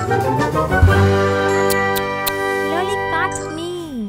โลลิกัสมี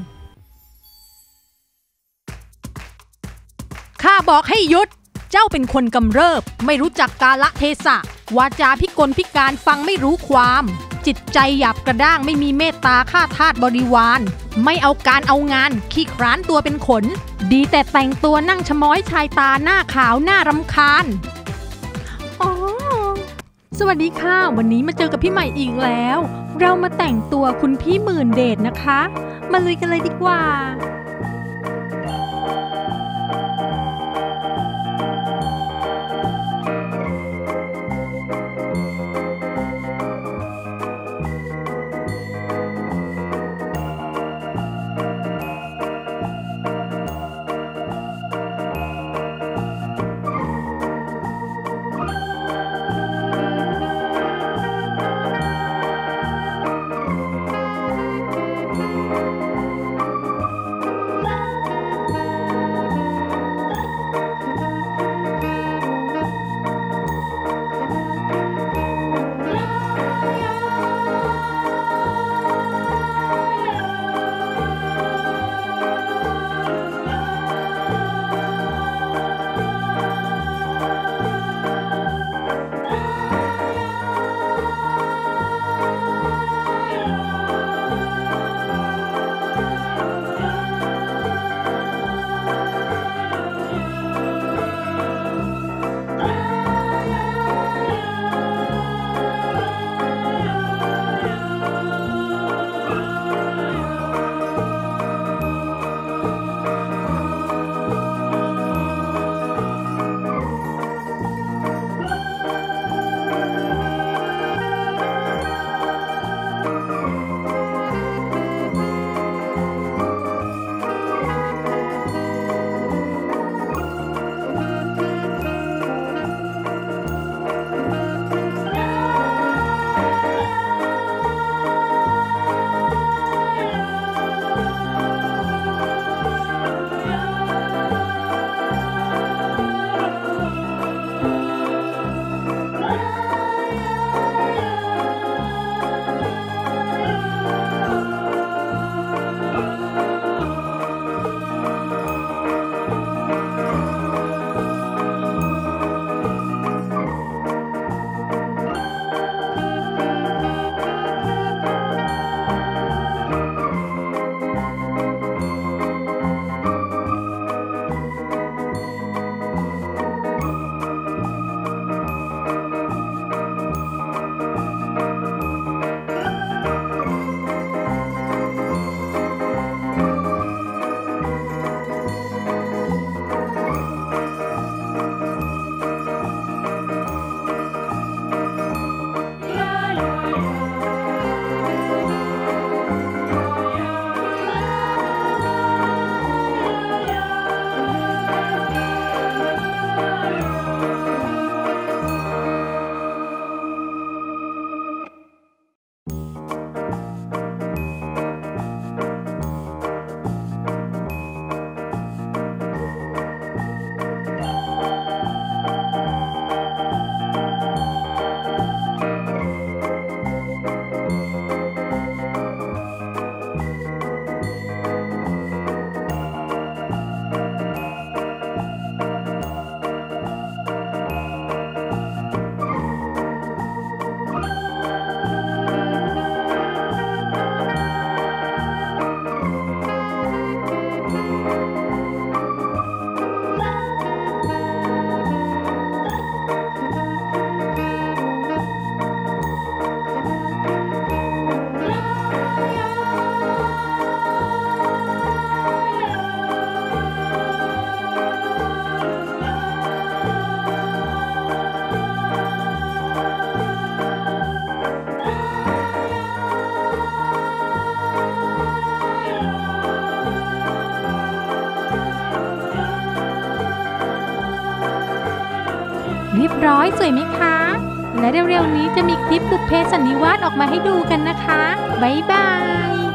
ข้าบอกให้หยุดเจ้าเป็นคนกำเริบไม่รู้จักกาลเทศะวาจาพิกลพิการฟังไม่รู้ความจิตใจหยาบกระด้างไม่มีเมตตาฆ่าทาสบริวารไม่เอาการเอางานขี้คร้านตัวเป็นขนดีแต่แต่งตัวนั่งชะม้อยชายตาหน้าขาวหน้ารำคาญอ๋อสวัสดีค่ะวันนี้มาเจอกับพี่ใหม่อีกแล้วเรามาแต่งตัวคุณพี่หมื่นเดชนะคะมาลุยกันเลยดีกว่าเรียบร้อยสวยไหมคะและเร็วๆนี้จะมีคลิปบุพเพสันนิวาสออกมาให้ดูกันนะคะบ๊ายบาย